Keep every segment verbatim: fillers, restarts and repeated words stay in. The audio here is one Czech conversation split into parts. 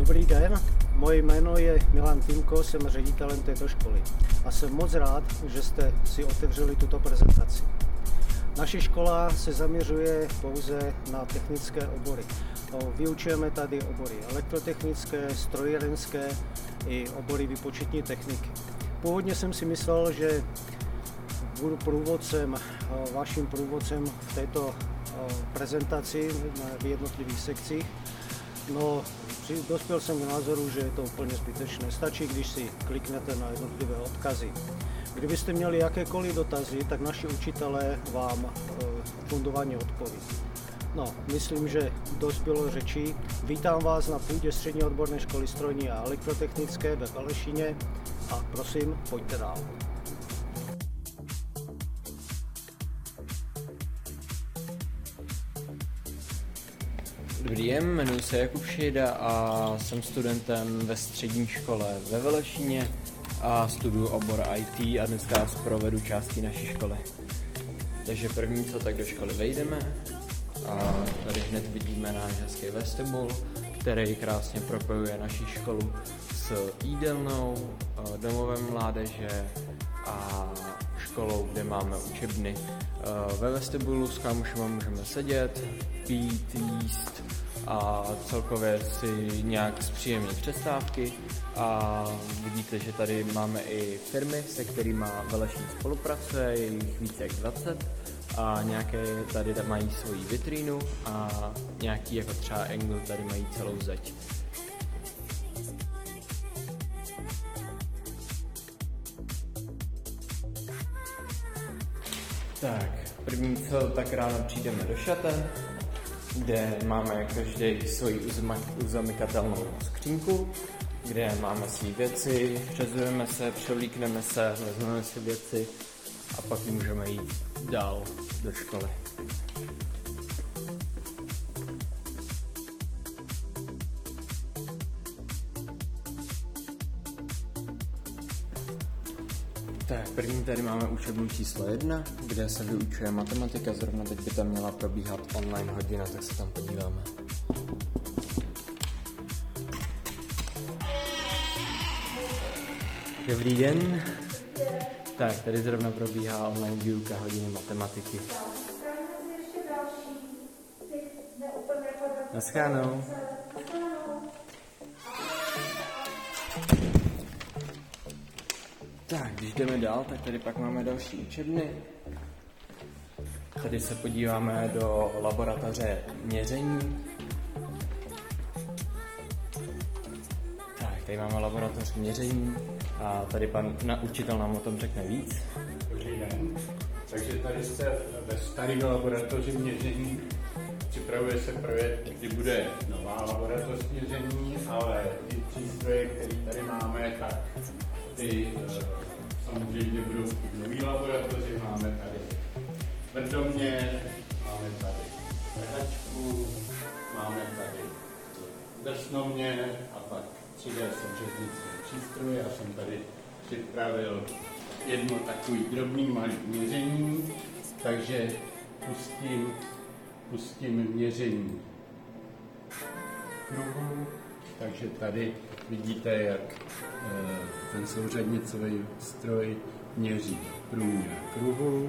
Dobrý den, moje jméno je Milan Týmko, jsem ředitelem této školy a jsem moc rád, že jste si otevřeli tuto prezentaci. Naše škola se zaměřuje pouze na technické obory. Vyučujeme tady obory elektrotechnické, strojírenské i obory výpočetní techniky. Původně jsem si myslel, že budu průvodcem, vaším průvodcem v této prezentaci v jednotlivých sekcích. No, dospěl jsem k názoru, že je to úplně zbytečné. Stačí, když si kliknete na jednotlivé odkazy. Kdybyste měli jakékoliv dotazy, tak naši učitelé vám fundovaně odpoví. No, myslím, že dost bylo řečí. Vítám vás na půdě Střední odborné školy strojní a elektrotechnické ve Velešíně a prosím, pojďte dál. Dobrý den, jmenuji se Jakub Šejda a jsem studentem ve střední škole ve Velešíně a studuju obor í té a dneska vás provedu částí naší školy. Takže první, co tak do školy vejdeme, a tady hned vidíme náš hezký vestibul, který krásně propojuje naši školu s jídelnou, domovem mládeže a školou, kde máme učebny. Ve vestibulu s kámošema můžeme sedět, pít, jíst a celkově si nějak zpříjemnit přestávky. A vidíte, že tady máme i firmy, se kterými Velešín spolupracuje, je jich více jak dvacet a nějaké tady mají svoji vitrínu a nějaký jako třeba Engel tady mají celou zeď. Tak, první co, tak ráno přijdeme do šaten, kde máme každý svoji uzamykatelnou skřínku, kde máme si věci, přezujeme se, převlíkneme se, vezmeme si věci a pak můžeme jít dál do školy. Tak, první tady máme učebnu číslo jedna, kde se vyučuje matematika, zrovna teď by tam měla probíhat online hodina, tak se tam podíváme. Dobrý den. Tak, tady zrovna probíhá online výuka hodiny matematiky. Naschánou. Tak, když jdeme dál, tak tady pak máme další učebny. Tady se podíváme do laboratoře měření. Tak, tady máme laboratoř měření a tady pan na, učitel nám o tom řekne víc. Dobrý den. Takže tady jste ve staré laboratoři měření. Připravuje se projekt, kdy bude nová laboratoř měření, ale ty přístroje, které tady máme, tak ty samozřejmě budou v nové laboratoři. Máme tady tvrdoměr, máme tady vrhačku, máme tady drsnoměr a pak tři dé seřeznické přístroje. Já jsem tady připravil jedno takový drobný malý měření, takže pustím, pustím měření kruhu. Takže tady vidíte, jak ten souřadnicový stroj měří průměr kruhu.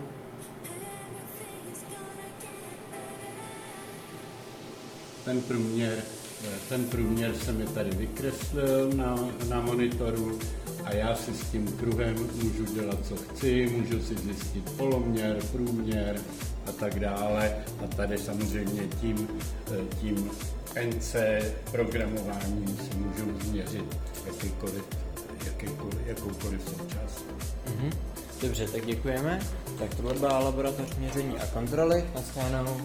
Ten průměr, ten průměr se mi tady vykreslil na, na monitoru a já si s tím kruhem můžu dělat, co chci, můžu si zjistit poloměr, průměr a tak dále. A tady samozřejmě tím, tím N C programováním si můžu změřit jakýkoliv, jakýkoliv, jakoukoliv součást. Mhm. Dobře, tak děkujeme. Tak tohle byla laboratoř měření a kontroly. Naschledanou.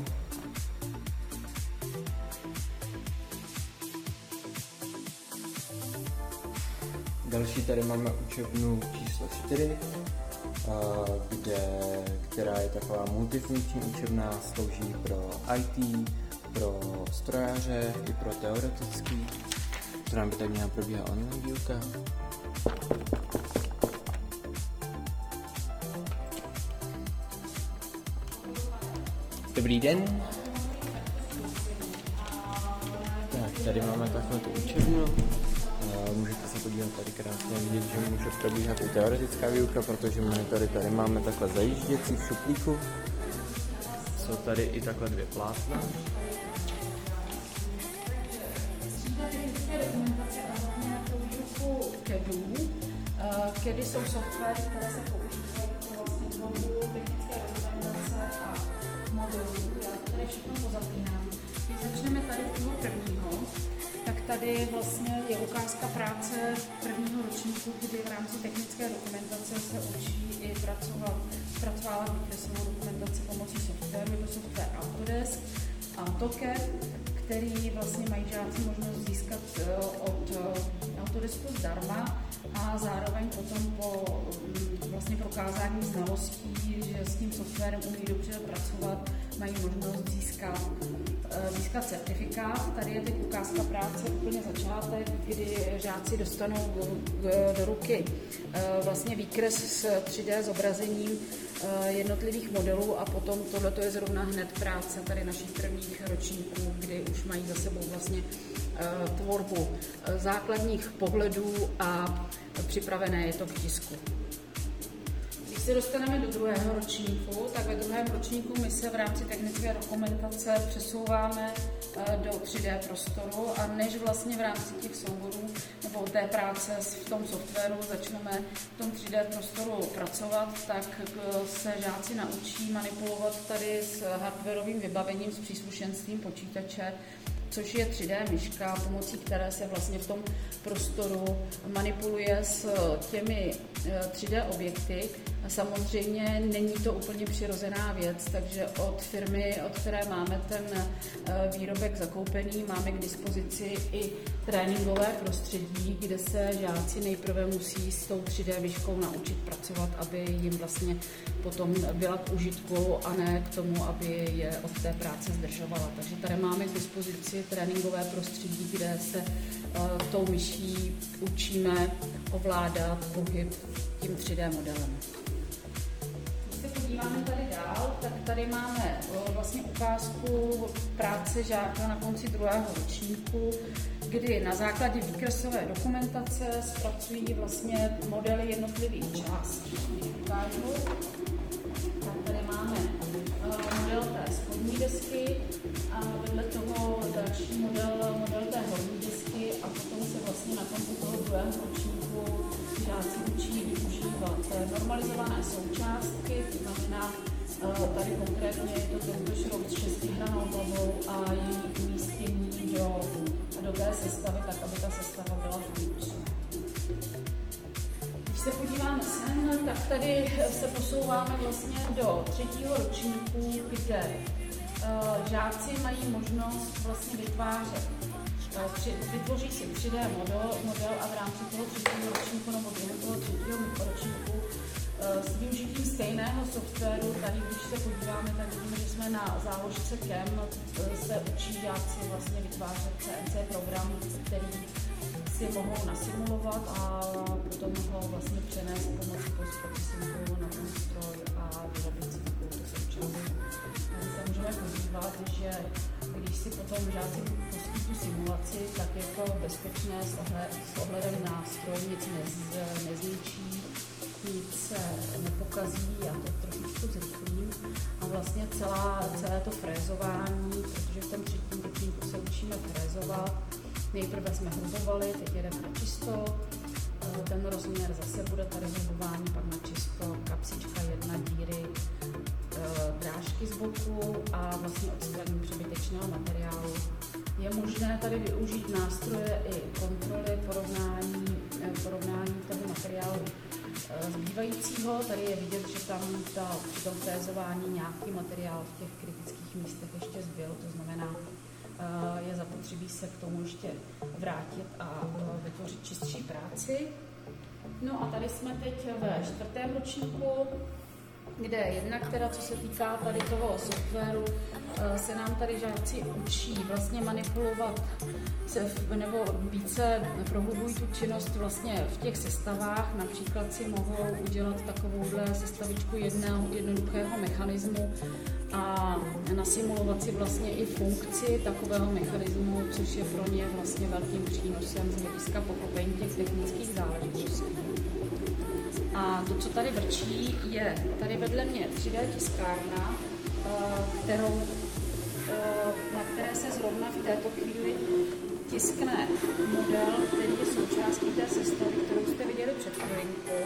Další tady máme učebnu číslo čtyři, kde, která je taková multifunkční učebna, slouží pro í té, pro strojaře i pro teoretický. To nám by tak měla probíhat online výuka. Dobrý den. Tak, Tady máme takhle tu učebnu. Můžete se podívat tady krásně vidět, že může probíhat i teoretická výuka, protože monitory tady máme takhle zajížděcí v šuplíku. Jsou tady i takhle dvě plátna. Kdy jsou software, které se používají pro vlastně tvorbu technické dokumentace a modelů. Já tady všechno pozapínám. Když začneme tady u toho prvního, tak tady vlastně je ukázka práce prvního ročníku, kdy v rámci technické dokumentace se učí i pracovat, zpracovávat výkresovou dokumentaci pomocí softwaru, jako software Autodesk a AutoCAD, který vlastně mají žáci možnost získat od Autodesku zdarma a zároveň potom po vlastně prokázání znalostí, že s tím softwarem umí dobře pracovat, mají možnost získat, získat certifikát. Tady je teď ukázka práce, úplně začátek, kdy žáci dostanou do, do ruky vlastně výkres s tři dé zobrazením jednotlivých modelů a potom tohle je zrovna hned práce tady našich prvních ročníků, kdy už mají za sebou vlastně tvorbu základních pohledů a připravené je to k tisku. Když se dostaneme do druhého ročníku, tak ve druhém ročníku my se v rámci technické dokumentace přesouváme do tři dé prostoru a než vlastně v rámci těch souborů nebo té práce v tom softwaru začneme v tom tři dé prostoru pracovat, tak se žáci naučí manipulovat tady s hardwarovým vybavením, s příslušenstvím počítače, což je tři dé myška, pomocí které se vlastně v tom prostoru manipuluje s těmi tři dé objekty. A samozřejmě není to úplně přirozená věc, takže od firmy, od které máme ten výrobek zakoupený, máme k dispozici i tréninkové prostředí, kde se žáci nejprve musí s tou tři dé myškou naučit pracovat, aby jim vlastně potom byla k užitku a ne k tomu, aby je od té práce zdržovala. Takže tady máme k dispozici tréninkové prostředí, kde se uh, tou myší učíme ovládat pohyb tím tři dé modelem. Když se podíváme tady dál, tak tady máme uh, vlastně ukázku práce žáka na konci druhého ročníku, kdy na základě výkresové dokumentace zpracují vlastně modely jednotlivých částí. Ukážu. Tak tady máme uh, model té spodní desky a vedle toho další model, model té horní desky a potom se vlastně na konci toho druhého ročníku žáci učí využívat normalizované součástky, to znamená uh, tady konkrétně je to tento šroub s šestihrannou hlavou a její umístění do, do té sestavy, tak aby ta sestava byla funkční. Když se podíváme sem, tak tady se posouváme vlastně do třetího ročníku, kde uh, žáci mají možnost vlastně vytvářet. Uh, při, vytvoří si tři dé model, model a v rámci toho třetího ročníku nebo během toho třetího ročníku uh, s využitím stejného softwaru. Tady, když se podíváme, tak vidíme, že jsme na záložce C A M, uh, se učí žáci vlastně vytvářet C N C program, který si mohou nasimulovat a potom ho vlastně přenést pomocí postprocesingu na ten stroj a vyrobit si takovou součást. Tady se můžeme podívat, že když si potom žáci pustí tu simulaci, tak je to bezpečné s, ohled, s ohledem na stroj, nic nez, nezničí, nic se nepokazí, já to trošičku zrychlím. A vlastně celá, celé to frézování, protože v tom třetím ročníku se učíme frézovat. Nejprve jsme hrubovali, teď jedeme na čisto, ten rozměr zase bude tady hrubování, pak na čisto, kapsička jedna, díry, drážky z boku a vlastně odstranění přebytečného materiálu. Je možné tady využít nástroje i kontroly, porovnání, porovnání toho materiálu zbývajícího. Tady je vidět, že tam ta, při tom frézování nějaký materiál v těch kritických místech ještě zbyl, to znamená, je zapotřebí se k tomu ještě vrátit a vytvořit čistší práci. No a tady jsme teď ve čtvrtém ročníku, kde jednak teda, co se týká tady toho softwaru, se nám tady žáci učí vlastně manipulovat se, nebo více prohlubují tu činnost vlastně v těch sestavách. Například si mohou udělat takovouhle sestavičku jedného jednoduchého mechanismu a nasimulovat si vlastně i funkci takového mechanismu, což je pro ně vlastně velkým přínosem z hlediska pochopení těch technických záležitostí. A to, co tady vrčí, je tady vedle mě tři dé tiskárna, kterou, na které se zrovna v této chvíli tiskne model, který je součástí té sestavy, kterou jste viděli před chvilinkou.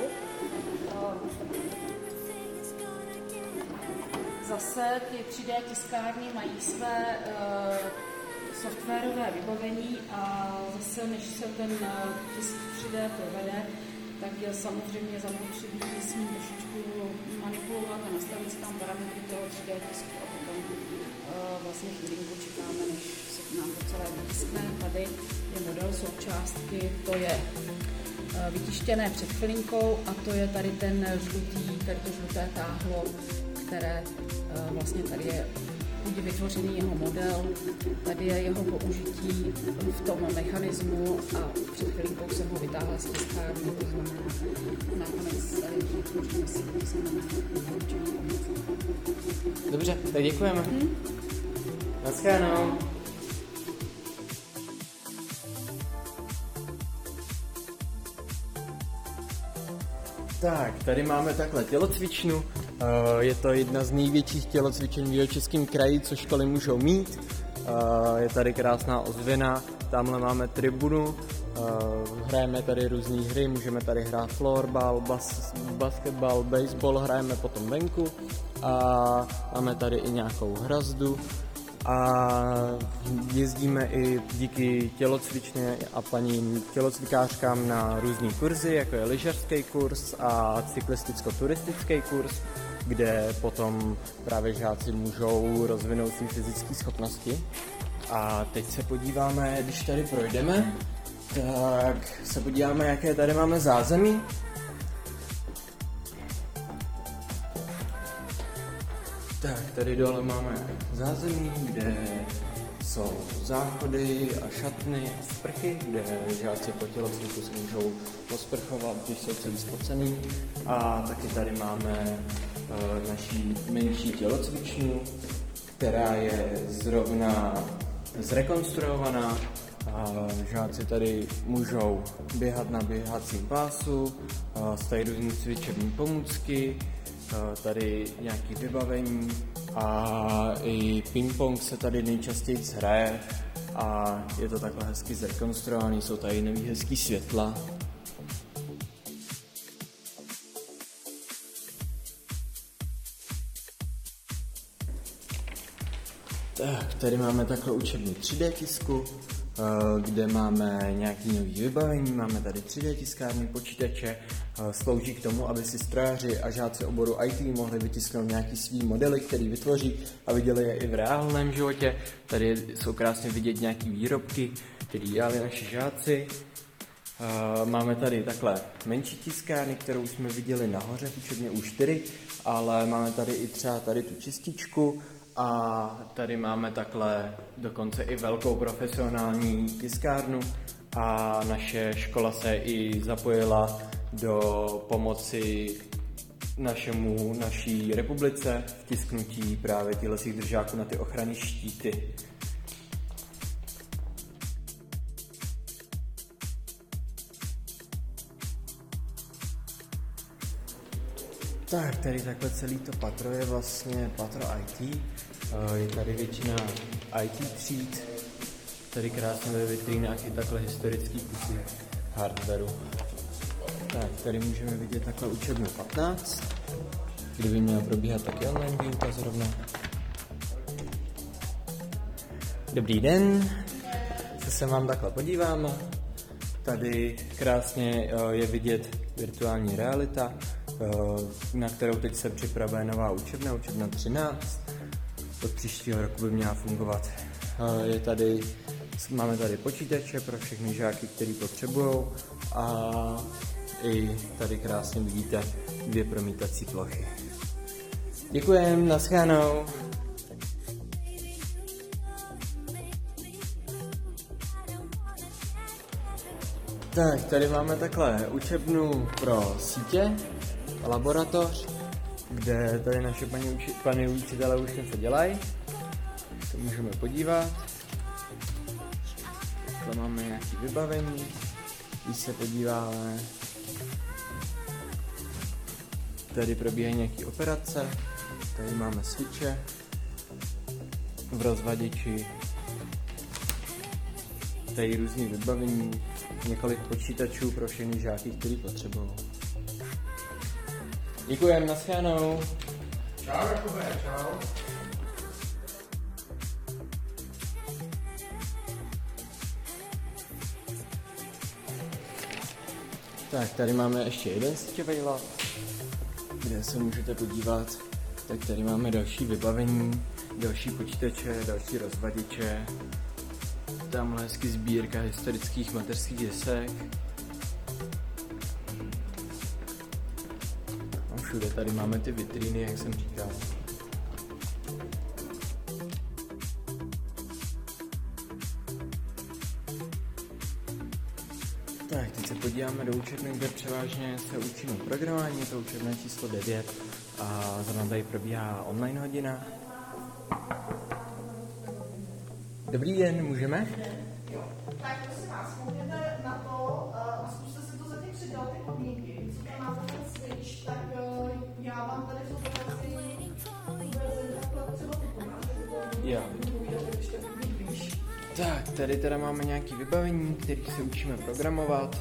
Zase ty tři dé tiskárny mají své softwarové vybavení a zase, než se ten tisk tři dé provede, tak je samozřejmě zapotřebí s ním trošičku manipulovat a nastavit si tam parametry toho tři dé tisku a potom uh, vlastně chvilinku čekáme, než se nám to celé vytiskne. Tady je model součástky, to je uh, vytištěné před chvilinkou a to je tady ten žlutý, tady to žluté táhlo, které uh, vlastně tady je je vytvořený jeho model, tady je jeho použití v tom mechanismu a před chvilinkou jsem ho vytáhla z tiskárny, to znamená nakonec tady vytvoříme si, to znamená vytvoření pomoci. Dobře, tak děkujeme. Hmm? Naschledanou. Tak, tady máme takhle tělocvičnu. Je to jedna z největších tělocvičen v Jihočeském kraji, co školy můžou mít. Je tady krásná ozvěna, tamhle máme tribunu, hrajeme tady různé hry, můžeme tady hrát florbal, bas, basketbal, baseball, hrajeme potom venku a máme tady i nějakou hrazdu. A jezdíme i díky tělocvičně a paní tělocvikářkám na různý kurzy, jako je lyžařský kurz a cyklisticko-turistický kurz, kde potom právě žáci můžou rozvinout své fyzické schopnosti. A teď se podíváme, když tady projdeme, tak se podíváme, jaké tady máme zázemí. Tak, tady dole máme zázemí, kde jsou záchody a šatny a sprchy, kde žáci po tělocviku se můžou posprchovat, když jsou celý spocený. A taky tady máme uh, naší menší tělocvičnu, která je zrovna zrekonstruovaná. A žáci tady můžou běhat na běhacím pásu, stojí různý cvičební pomůcky, tady nějaké vybavení a i ping-pong se tady nejčastěji hraje a je to takhle hezky zrekonstruovaný, jsou tady nový hezký světla. Tak, tady máme takhle učebnu tři dé tisku, kde máme nějaký nový vybavení, máme tady tři dé tiskárny, počítače, slouží k tomu, aby si strojaři a žáci oboru í té mohli vytisknout nějaký svý modely, který vytvoří a viděli je i v reálném životě. Tady jsou krásně vidět nějaký výrobky, které dělali naši žáci. Máme tady takhle menší tiskárny, kterou jsme viděli nahoře v učebně U čtyři, ale máme tady i třeba tady tu čističku, a tady máme takhle dokonce i velkou profesionální tiskárnu a naše škola se i zapojila do pomoci našemu, naší republice v tisknutí právě těchto držáků na ty ochranné štíty. Tak, tady takhle celý to patro je vlastně patro í té. Je tady většina í té tříd. Tady krásně ve vitrínách i takhle historický kusy hardwareu. Tak, tady můžeme vidět takhle učebnu patnáct, kde by měla probíhat taky online výuka zrovna. Dobrý den, co se vám takhle podíváme. Tady krásně je vidět virtuální realita, na kterou teď se připravuje nová učebna, učebna třináct. Od příštího roku by měla fungovat. Je tady, máme tady počítače pro všechny žáky, který potřebují a i tady krásně vidíte dvě promítací plochy. Děkujem, naschledanou. Tak, tady máme takhle učebnu pro sítě, laboratoř, kde tady naše paní, uči, paní učitelé už něco dělají. To můžeme podívat. Takhle máme nějaké vybavení, když se podíváme. Tady probíhají nějaké operace, tady máme switche v rozvaděči, tady různý vybavení, několik počítačů pro všechny žáky, který potřebují. Děkujem, naschledanou. Čau, Jakube, čau. Tak, tady máme ještě jeden síťový lab, kde se můžete podívat. Tak tady máme další vybavení, další počítače, další rozvaděče. Tamhle hezky sbírka historických mateřských desek. A všude tady máme ty vitríny, jak jsem říkal. Tak, teď se podíváme do učebny, kde převážně se učíme programování, je to učebna číslo devět a zrovna tady probíhá online hodina. Dobrý den, můžeme? Jo, tak prosím vás, koukněte na to a zkuste si to zatím přidat ty podmínky. Co tam máte ten switch, tak uh, já vám tady v operaci uvezím takhle třeba ty pomáže, Jo. když to víš. Tak, tady teda máme nějaké vybavení, které se učíme programovat.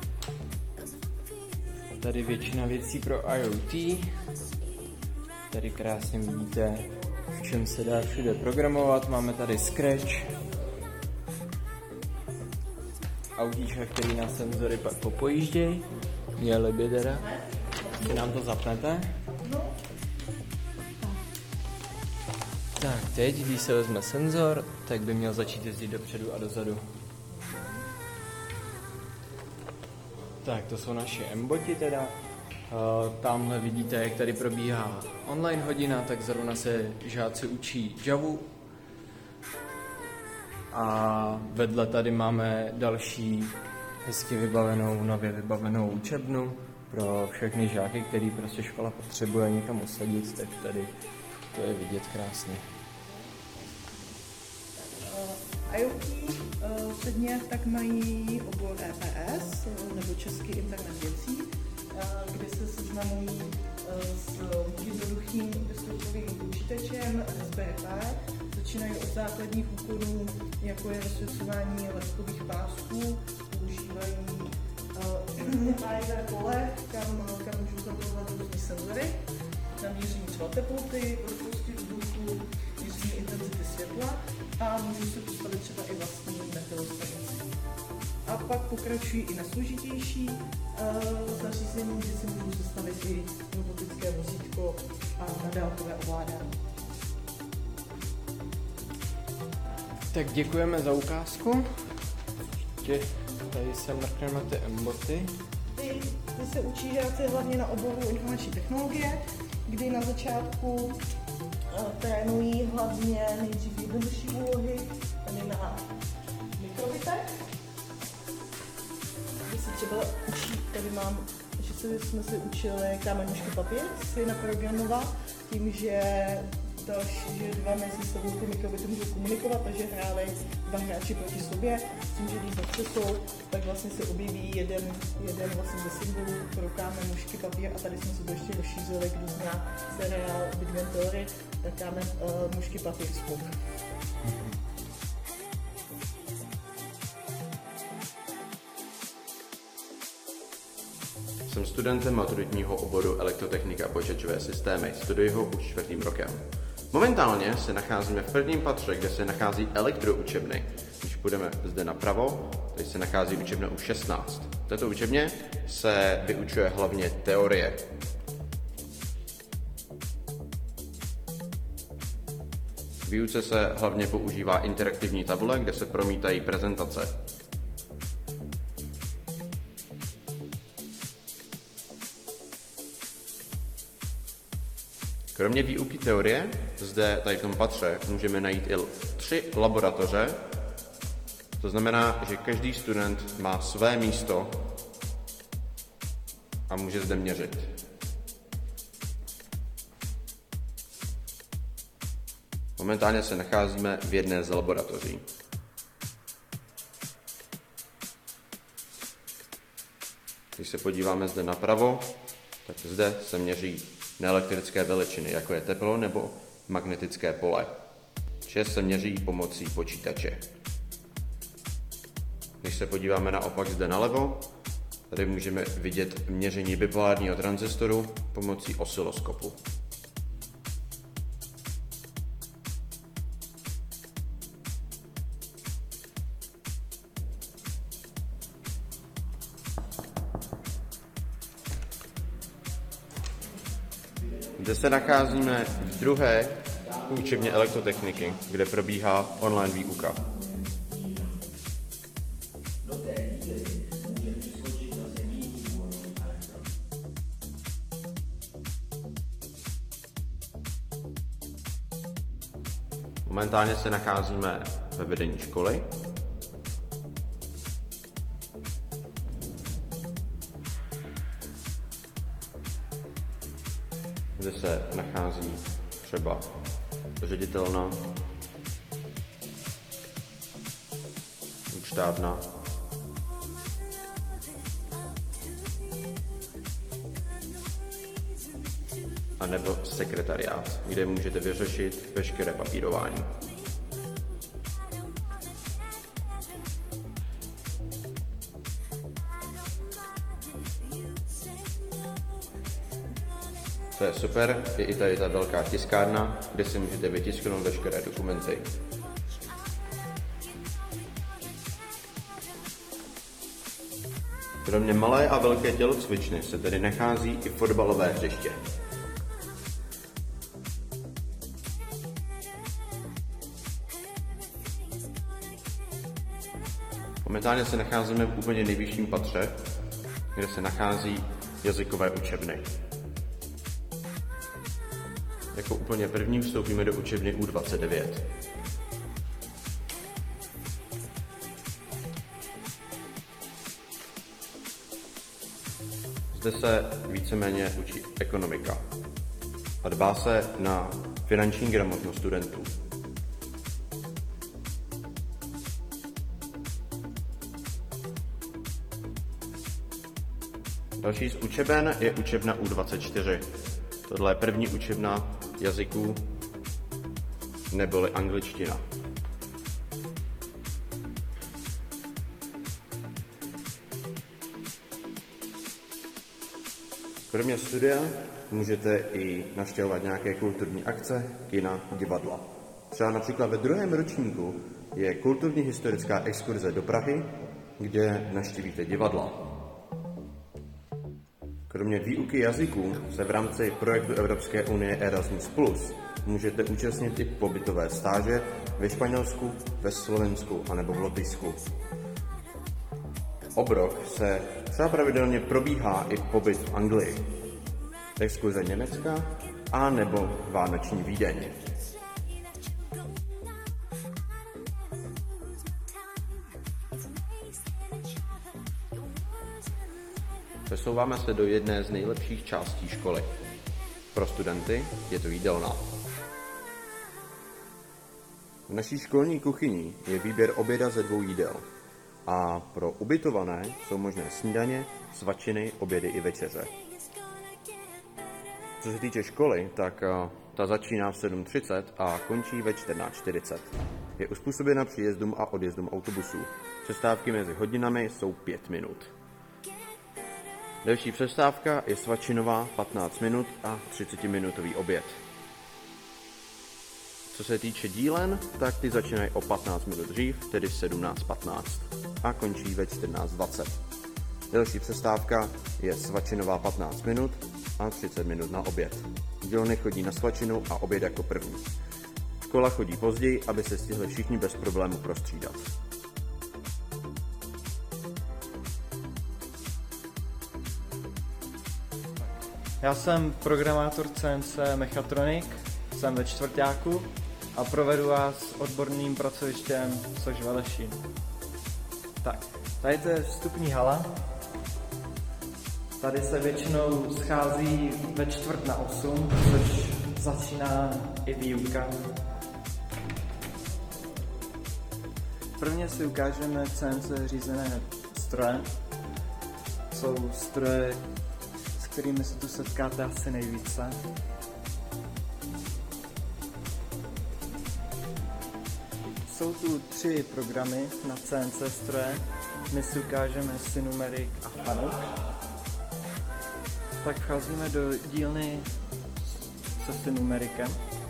Tady většina věcí pro IoT. Tady krásně vidíte, v čem se dá všude programovat. Máme tady Scratch. Autíčka, který na senzory pak popojíždějí. Měli by teda. Si nám to zapnete. Tak teď, když se vezme senzor, tak by měl začít jezdit dopředu a dozadu. Tak to jsou naše M-boti teda. Uh, tamhle vidíte, jak tady probíhá online hodina, tak zrovna se žáci učí Javu. A vedle tady máme další hezky vybavenou, nově vybavenou učebnu pro všechny žáky, který prostě škola potřebuje někam usadit, tak tady to je vidět krásně. IoT uh, předně tak mají obor E P S, nebo Český internet věcí, uh, kde se seznamují uh, s jednoduchým bezprostředním počítačem S B P. Začínají od základních úkonů, jako je rozsvěcování ledkových pásků, používají uh, pole, kam, kam můžou zapojovat různé senzory, na měření třeba teploty, vlhkosti vzduchu, měření intenzity světla a můžu si postavit třeba i vlastní meteostanici. A pak pokračují i na složitější uh, zařízení, kde si můžu sestavit i robotické vozítko a na dálkové ovládání. Tak děkujeme za ukázku. Ještě tady se mrkneme na ty M-boty. Ty, ty se učí žáci hlavně na oboru informační technologie, kdy na začátku uh, trénují hlavně nejdřív jednodušší úlohy, tady na mikrobitech. Kdy se třeba učí, tady mám, že se, jsme si učili kámen, nožky, papír, si naprogramovat tím, že další, že dva mezi sebou ty mikrobity můžou komunikovat, takže hráli dva hráči proti sobě, s tím, že když zatřesou, tak vlastně se objeví jeden, jeden vlastně ze symbolů pro kámen, nůžky, papír a tady jsme se to ještě rozšířili, kdo zná seriál Big Bang Theory, tak kámen, uh, nůžky, papír, spolu. Jsem studentem maturitního oboru elektrotechnika a počítačové systémy, studuji ho už čtvrtým rokem. Momentálně se nacházíme v prvním patře, kde se nachází elektroučebny. Když půjdeme zde napravo, tady se nachází učebna U šestnáct. V této učebně se vyučuje hlavně teorie. K výuce se hlavně používá interaktivní tabule, kde se promítají prezentace. Kromě výuky teorie, zde tady v tom patře můžeme najít i tři laboratoře. To znamená, že každý student má své místo a může zde měřit. Momentálně se nacházíme v jedné z laboratoří. Když se podíváme zde napravo, tak zde se měří neelektrické veličiny, jako je teplo nebo magnetické pole. Vše se měří pomocí počítače. Když se podíváme naopak zde nalevo, tady můžeme vidět měření bipolárního tranzistoru pomocí osciloskopu. Zde se nacházíme v druhé učebně elektrotechniky, kde probíhá online výuka. Momentálně se nacházíme ve vedení školy. Zde se nachází třeba ředitelna, účtárna, a nebo sekretariát, kde můžete vyřešit veškeré papírování. Co je super, je i tady ta velká tiskárna, kde si můžete vytisknout veškeré dokumenty. Kromě malé a velké tělocvičny se tady nachází i fotbalové hřiště. Momentálně se nacházíme v úplně nejvyšším patře, kde se nachází jazykové učebny. Jako úplně první vstoupíme do učebny U dvacet devět. Zde se víceméně učí ekonomika a dbá se na finanční gramotnost studentů. Další z učeben je učebna U dvacet čtyři. Tohle je první učebna jazyků neboli angličtina. Kromě studia můžete i navštěvovat nějaké kulturní akce, kina, divadla. Třeba například ve druhém ročníku je kulturní historická exkurze do Prahy, kde navštívíte divadla. Kromě výuky jazyků se v rámci projektu Evropské unie Erasmus plus můžete účastnit i pobytové stáže ve Španělsku, ve Slovensku anebo v Lotyšsku. Obrok se třeba pravidelně probíhá i pobyt v Anglii, exkurze Německa a nebo vánoční Vídeň. Přesouváme se do jedné z nejlepších částí školy. Pro studenty je to jídelna. V naší školní kuchyni je výběr oběda ze dvou jídel. A pro ubytované jsou možné snídaně, svačiny, obědy i večeře. Co se týče školy, tak ta začíná v sedm třicet a končí ve čtrnáct čtyřicet. Je uspůsobena příjezdům a odjezdům autobusů. Přestávky mezi hodinami jsou pět minut. Další přestávka je svačinová patnáct minut a třicetiminutový oběd. Co se týče dílen, tak ty začínají o patnáct minut dřív, tedy sedmnáct patnáct a končí ve čtrnáct dvacet. Další přestávka je svačinová patnáct minut a třicet minut na oběd. Dílny chodí na svačinu a oběd jako první. Škola chodí později, aby se stihli všichni bez problému prostřídat. Já jsem programátor C N C Mechatronik, jsem ve čtvrťáku a provedu vás odborným pracovištěm Soš Velešín. Tak, tady to je vstupní hala. Tady se většinou schází ve čtvrt na osm, což začíná i výuka. Prvně si ukážeme C N C řízené stroje. Jsou stroje, s kterými se tu setkáte asi nejvíce. Jsou tu tři programy na C N C stroje. My si ukážeme Synumerik a Fanuc. Tak vcházíme do dílny se Synumerikem.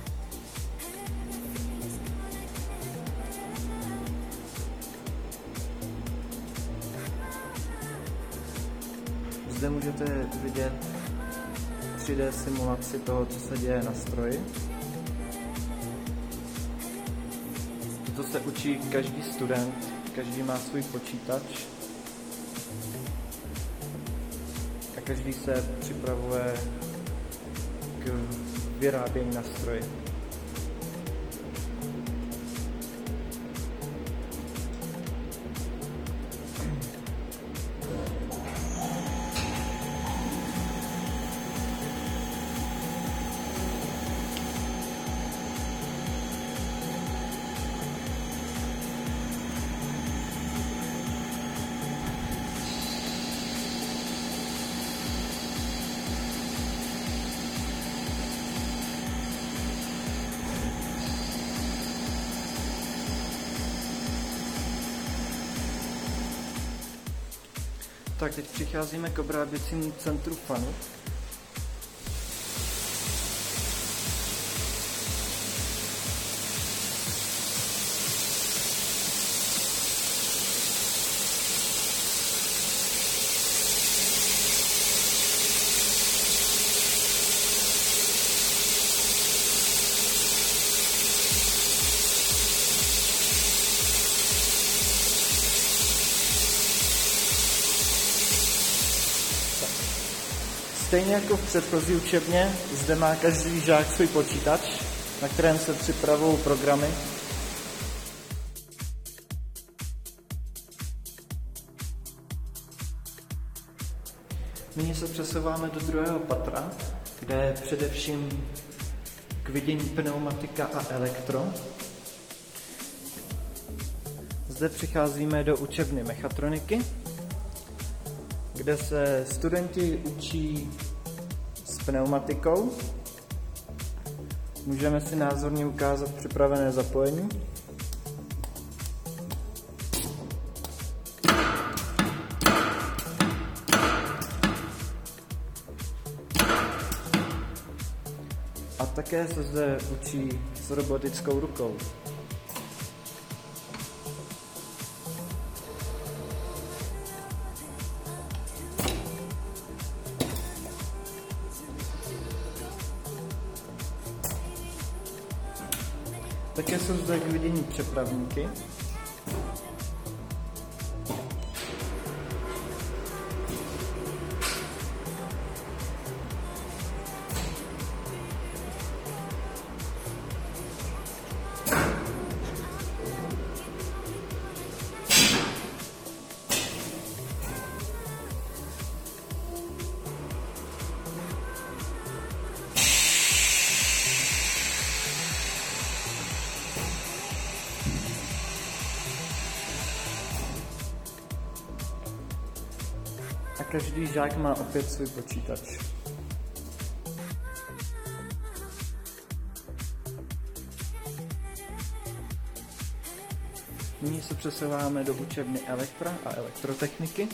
Zde můžete vidět tři dé simulaci toho, co se děje na stroji. To se učí každý student, každý má svůj počítač a každý se připravuje k vyrábění na stroji. Tak teď přicházíme k obráběcímu centru Fanuc. Stejně jako v předchozí učebně, zde má každý žák svůj počítač, na kterém se připravují programy. Nyní se přesouváme do druhého patra, kde je především k vidění pneumatika a elektro. Zde přicházíme do učebny mechatroniky, kde se studenti učí s pneumatikou. Můžeme si názorně ukázat připravené zapojení. A také se zde učí s robotickou rukou. Také jsou zde k vidění přepravníky. A každý žák má opět svůj počítač. Nyní se přesouváme do učebny elektra a elektrotechniky.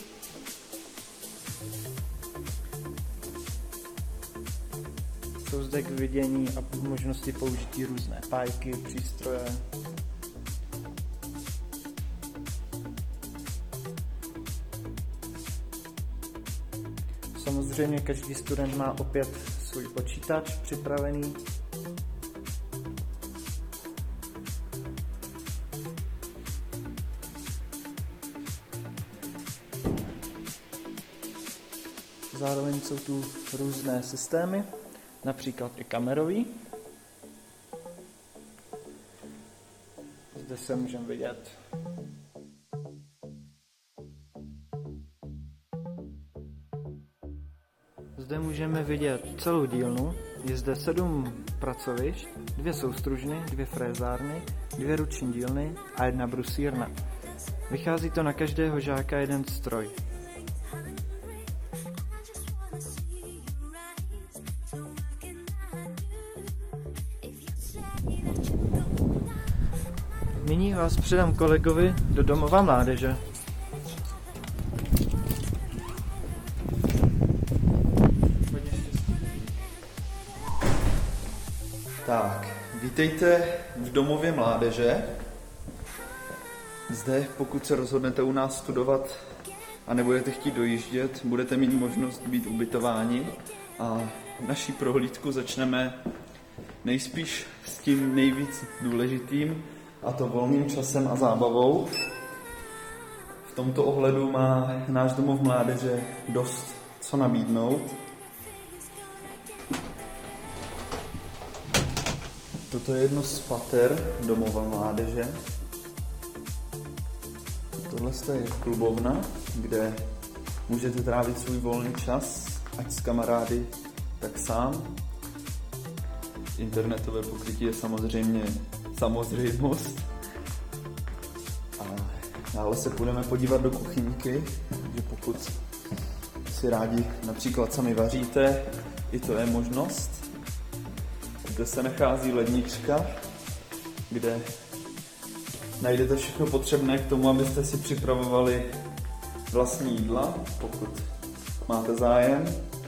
Jsou zde k vidění a možnosti použití různé pájky, přístroje. Samozřejmě každý student má opět svůj počítač připravený. zároveň jsou tu různé systémy, například i kamerový. Zde se můžeme vidět. Zde můžeme vidět celou dílnu. Je zde sedm pracovišť, dvě soustružny, dvě frézárny, dvě ruční dílny a jedna brusírna. Vychází to na každého žáka jeden stroj. Nyní vás předám kolegovi do domova mládeže. Tak, vítejte v domově mládeže. Zde, pokud se rozhodnete u nás studovat a nebudete chtít dojíždět, budete mít možnost být ubytováni a naší prohlídku začneme nejspíš s tím nejvíc důležitým, a to volným časem a zábavou. V tomto ohledu má náš domov mládeže dost co nabídnout. Toto je jedno z pater domova mládeže. Tohle je klubovna, kde můžete trávit svůj volný čas, ať s kamarády, tak sám. Internetové pokrytí je samozřejmě samozřejmost. A dále se půjdeme podívat do kuchyňky, že pokud si rádi například sami vaříte, i to je možnost. Zde se nachází lednička, kde najdete všechno potřebné k tomu, abyste si připravovali vlastní jídla, pokud máte zájem.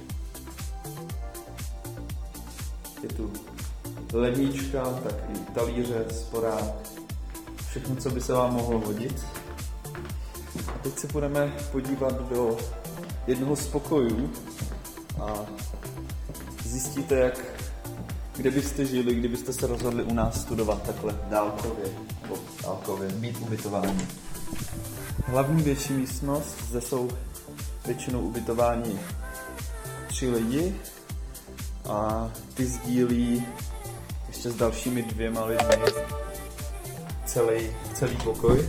Je tu lednička, tak i talíře, sporák, všechno, co by se vám mohlo hodit. A teď se budeme podívat do jednoho z pokojů a zjistíte, jak, kde byste žili, kdybyste se rozhodli u nás studovat takhle dálkově, nebo dálkově, být ubytováni. Hlavní větší místnost, zde jsou většinou ubytováni tři lidi a ty sdílí ještě s dalšími dvěma lidmi celý, celý pokoj.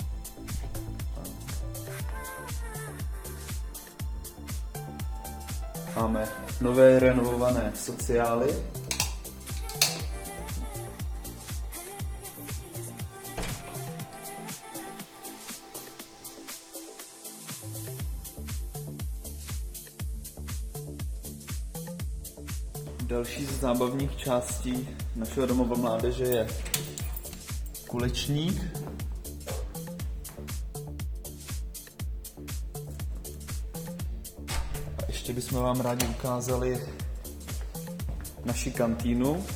Máme nové renovované sociály. Další z zábavních částí našeho domova mládeže je kulečník. A ještě bychom vám rádi ukázali naši kantýnu.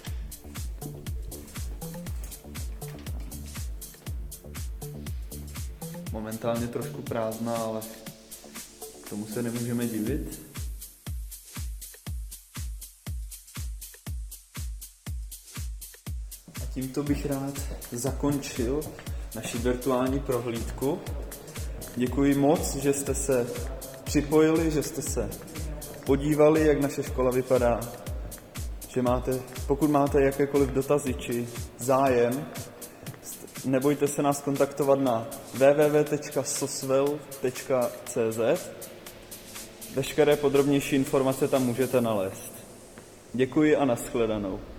Momentálně trošku prázdná, ale tomu se nemůžeme divit. Tímto bych rád zakončil naši virtuální prohlídku. Děkuji moc, že jste se připojili, že jste se podívali, jak naše škola vypadá. Že máte, pokud máte jakékoliv dotazy či zájem, nebojte se nás kontaktovat na w w w tečka sosvel tečka c z. Veškeré podrobnější informace tam můžete nalézt. Děkuji a nashledanou.